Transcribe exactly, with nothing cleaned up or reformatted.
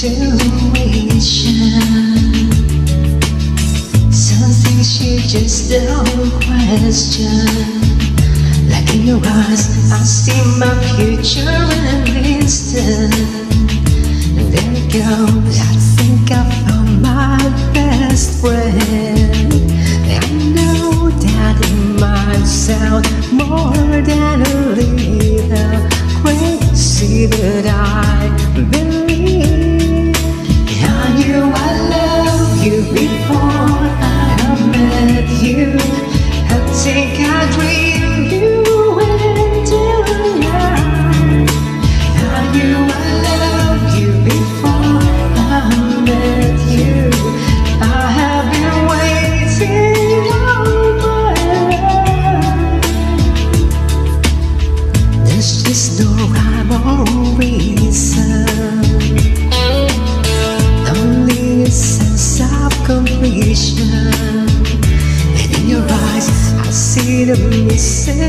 Some things you just don't question. Like in your eyes, I see my future in an instant. And there it goes, I think I found my best friend. I know that it might sound more than a little crazy, but I believe. I knew I loved you before I met you. I think I dreamed you into life. I knew I loved you before I met you. I have been waiting over. There's just no rhyme or reason, only a sense of completion. And in your eyes I see the missing